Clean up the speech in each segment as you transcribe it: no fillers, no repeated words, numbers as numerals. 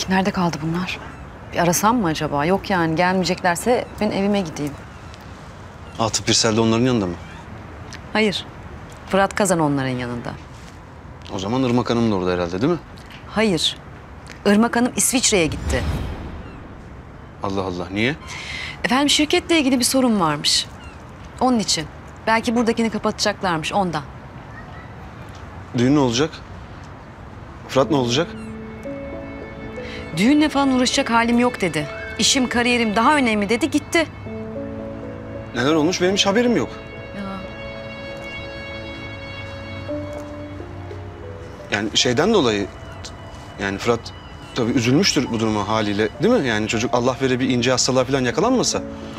nerede kaldı bunlar? Bir arasam mı acaba? Yok yani gelmeyeceklerse ben evime gideyim. Atıf Birsel de onların yanında mı? Hayır. Fırat Kazan onların yanında. O zaman Irmak Hanım da orada herhalde değil mi? Hayır. Irmak Hanım İsviçre'ye gitti. Allah Allah, niye? Efendim şirketle ilgili bir sorun varmış. Onun için. Belki buradakini kapatacaklarmış ondan. Düğün ne olacak? Fırat ne olacak? Düğünle falan uğraşacak halim yok dedi. İşim, kariyerim daha önemli dedi, gitti. Neler olmuş benim hiç haberim yok. Ya. Yani şeyden dolayı... Yani Fırat tabii üzülmüştür bu duruma haliyle değil mi? Yani çocuk Allah vere bir ince hastalığa falan yakalanmasa.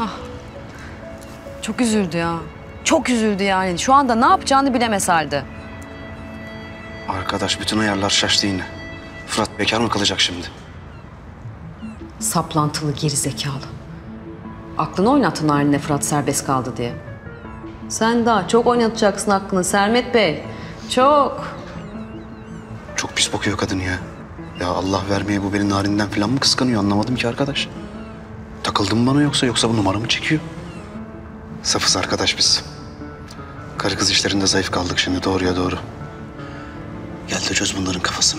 Çok üzüldü ya. Çok üzüldü yani. Şu anda ne yapacağını bilemez halde. Arkadaş bütün ayarlar şaştı yine. Fırat bekar mı kalacak şimdi? Saplantılı gerizekalı. Aklını oynattın haline Fırat serbest kaldı diye. Sen daha çok oynatacaksın aklını Sermet Bey. Çok. Çok pis bakıyor kadın ya. Ya Allah vermeye bu beni Narin'den falan mı kıskanıyor anlamadım ki arkadaş. Takıldı mı bana yoksa bu numaramı çekiyor? Safız arkadaş biz. Karı kız işlerinde zayıf kaldık şimdi doğruya doğru. Gel de çöz bunların kafasını.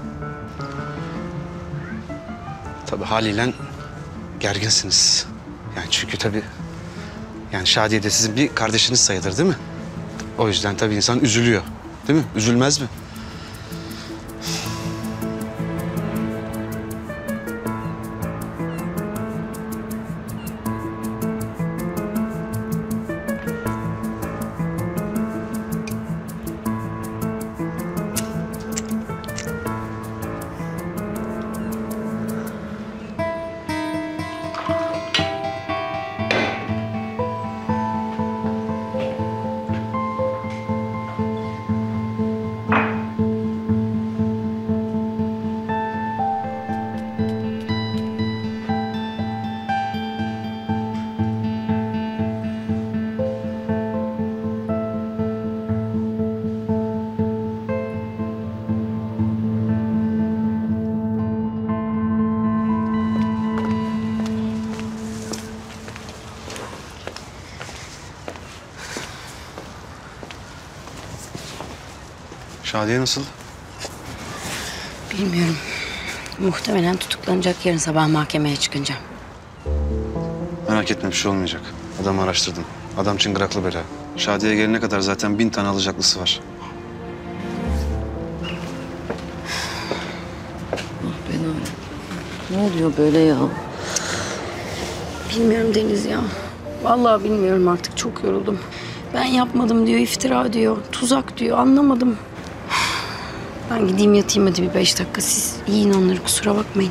Tabii haliyle gerginsiniz. Yani çünkü tabii yani Şadiye de sizin bir kardeşiniz sayılır değil mi? O yüzden tabii insan üzülüyor. Değil mi? Üzülmez mi? Şadiye nasıl? Bilmiyorum. Muhtemelen tutuklanacak yarın sabah mahkemeye çıkınca. Merak etme bir şey olmayacak. Adamı araştırdım. Adam çıngıraklı bela. Şadiye gelene kadar zaten 1000 tane alacaklısı var. Ah be Nalan. Ne oluyor böyle ya? Bilmiyorum Deniz ya. Vallahi bilmiyorum artık çok yoruldum. Ben yapmadım diyor, iftira diyor, tuzak diyor anlamadım. Ben gideyim yatayım hadi bir 5 dakika. Siz yiyin onları kusura bakmayın.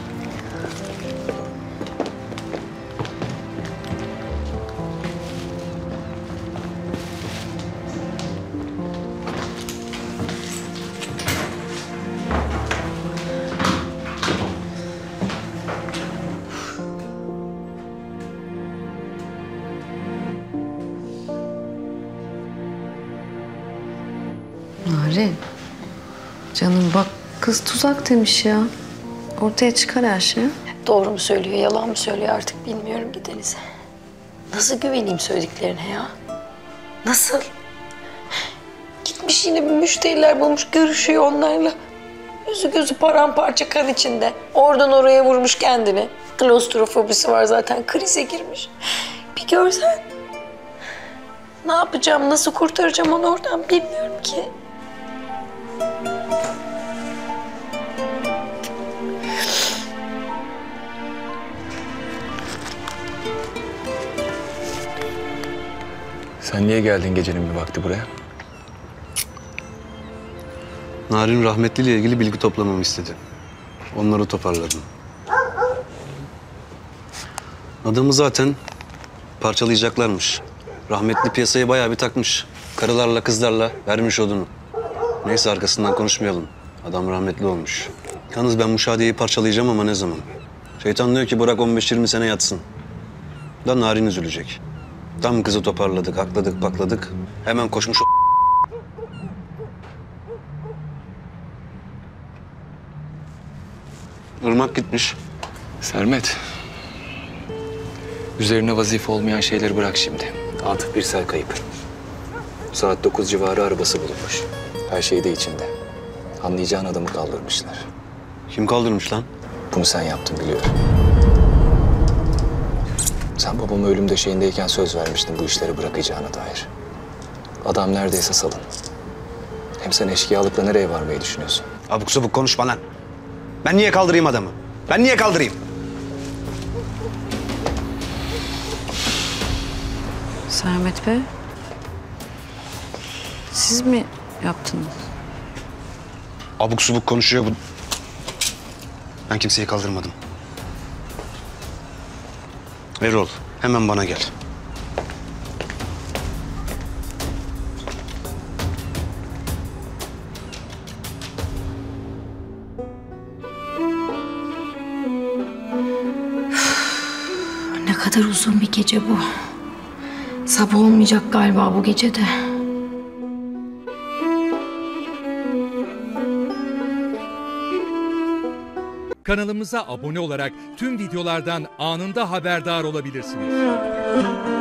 Narin. Canım bak kız tuzak demiş ya. Ortaya çıkar her şey. Doğru mu söylüyor, yalan mı söylüyor artık bilmiyorum ki Deniz. Nasıl güveneyim söylediklerine ya? Nasıl? Gitmiş yine bir müşteriler bulmuş, görüşüyor onlarla. Yüzü gözü paramparça kan içinde. Oradan oraya vurmuş kendini. Klostrofobisi var zaten, krize girmiş. Bir görsen. Ne yapacağım, nasıl kurtaracağım onu oradan bilmiyorum ki. Sen niye geldin gecenin bir vakti buraya? Narin rahmetliyle ilgili bilgi toplamamı istedi. Onları toparladım. Adamı zaten parçalayacaklarmış. Rahmetli piyasayı bayağı bir takmış. Karılarla kızlarla vermiş odunu. Neyse arkasından konuşmayalım. Adam rahmetli olmuş. Yalnız ben bu Şadiye'yi parçalayacağım ama ne zaman? Şeytan diyor ki bırak 15-20 sene yatsın. Da Narin üzülecek. Tam kızı toparladık, akladık, pakladık. Hemen koşmuş Irmak gitmiş. Sermet. Üzerine vazife olmayan şeyleri bırak şimdi. Atıf Birsel kayıp. Saat 9 civarı arabası bulunmuş. Her şey de içinde. Anlayacağın adamı kaldırmışlar. Kim kaldırmış lan? Bunu sen yaptın biliyorum. Sen babamı ölüm döşeğindeyken söz vermiştin bu işleri bırakacağına dair. Adam neredeyse salın. Hem sen eşkıyalıkla nereye varmayı düşünüyorsun? Abuk sabuk konuşma lan. Ben niye kaldırayım adamı? Ben niye kaldırayım? Sermet Bey, siz mi yaptınız? Abuk subuk konuşuyor bu. Ben kimseyi kaldırmadım. Erol, hemen bana gel. Ne kadar uzun bir gece bu. Sabah olmayacak galiba bu gecede. Kanalımıza abone olarak tüm videolardan anında haberdar olabilirsiniz.